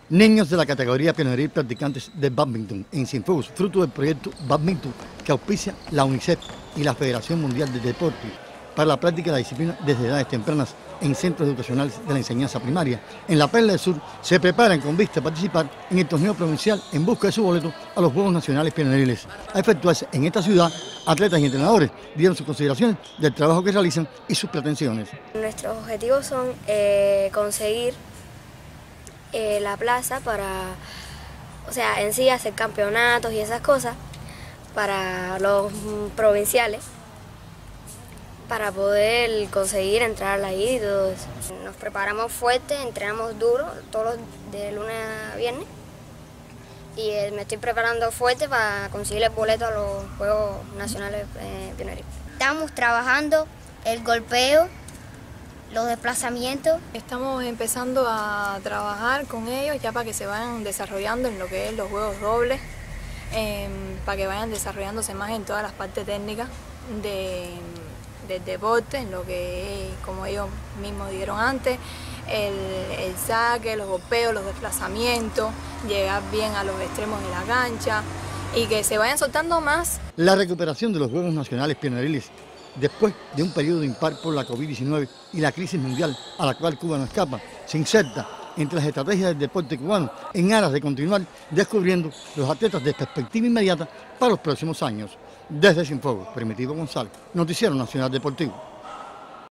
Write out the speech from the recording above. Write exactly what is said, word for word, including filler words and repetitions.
Niños de la categoría pioneril practicantes de bádminton en Cienfuegos, fruto del proyecto Bádminton que auspicia la UNICEF y la Federación Mundial de Deporte para la práctica de la disciplina desde edades tempranas en centros educacionales de la enseñanza primaria. En la Perla del Sur se preparan con vista a participar en el torneo provincial en busca de su boleto a los Juegos Nacionales Pieneriles. A efectuarse en esta ciudad, atletas y entrenadores dieron sus consideraciones del trabajo que realizan y sus pretensiones. Nuestros objetivos son eh, conseguir eh, la plaza para, o sea, en sí hacer campeonatos y esas cosas para los mm, provinciales, para poder conseguir entrar ahí y todo eso. Nos preparamos fuerte, entrenamos duro, todos los de lunes a viernes, y eh, me estoy preparando fuerte para conseguir el boleto a los Juegos Nacionales eh, Pieneriles. Estamos trabajando el golpeo, los desplazamientos. Estamos empezando a trabajar con ellos ya para que se vayan desarrollando en lo que es los juegos dobles, eh, para que vayan desarrollándose más en todas las partes técnicas de, del deporte, en lo que es, como ellos mismos dijeron antes, el, el saque, los golpeos, los desplazamientos, llegar bien a los extremos de la cancha y que se vayan soltando más. La recuperación de los Juegos Nacionales Pieneriles después de un periodo impar por la COVID diecinueve y la crisis mundial a la cual Cuba no escapa, se inserta entre las estrategias del deporte cubano en aras de continuar descubriendo los atletas de perspectiva inmediata para los próximos años. Desde Cienfuegos, Primitivo González, Noticiero Nacional Deportivo.